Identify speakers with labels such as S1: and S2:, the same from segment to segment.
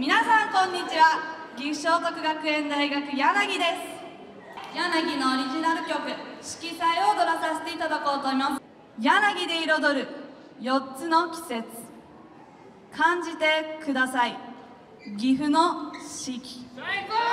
S1: 皆さんこんにちは。岐阜聖徳学園大学柳です。柳のオリジナル曲「色彩」を踊らさせていただこうと思います。柳で彩る4つの季節、感じてください。岐阜の四季。最高！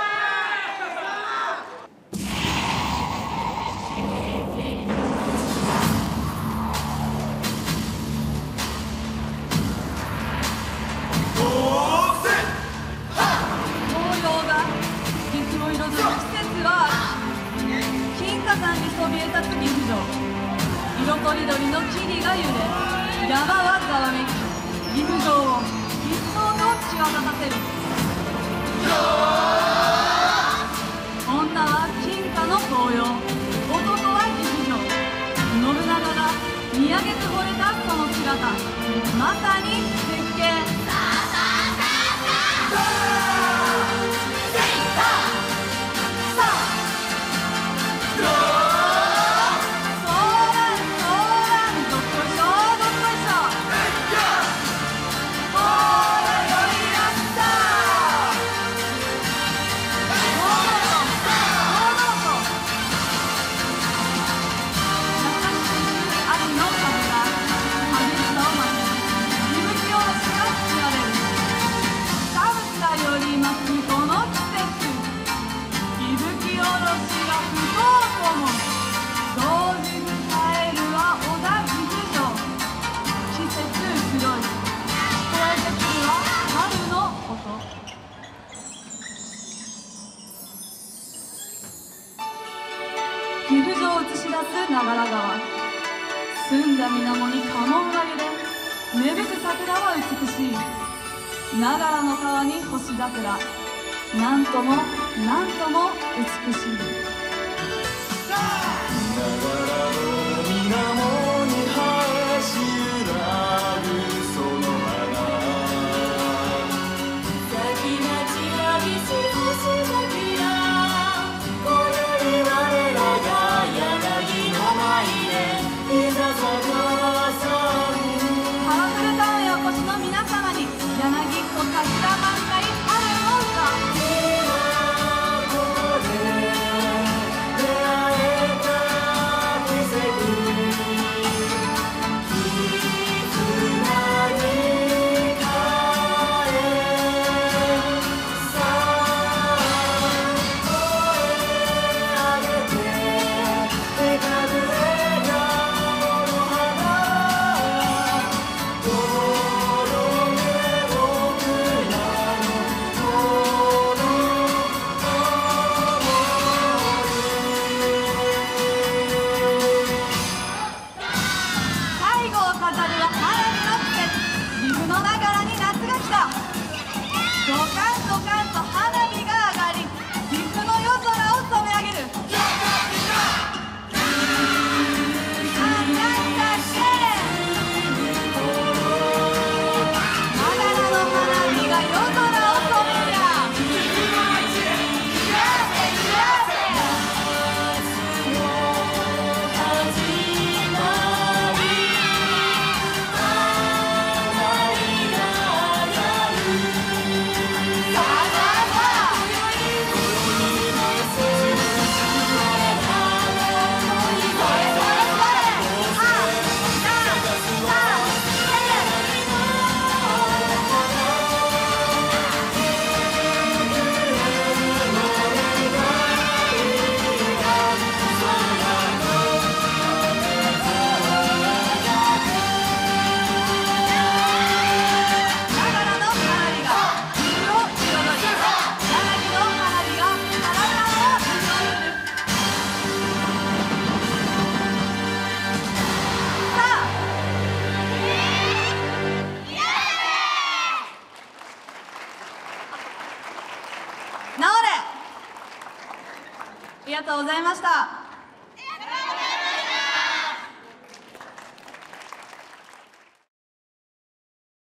S1: そびえ立つ岐阜城、色とりどりの木々が揺れ、山はざわめき、岐阜城を一層の際立たせる。女は金貨の紅葉、男は岐阜城。信長が見上げて惚れたその姿、まさに絶景。岐阜城を映し出す長良川、澄んだ水面に家紋が揺れ、芽吹く桜は美しい。長良の川に星桜、なんともなんとも美しい。ありがとうございました。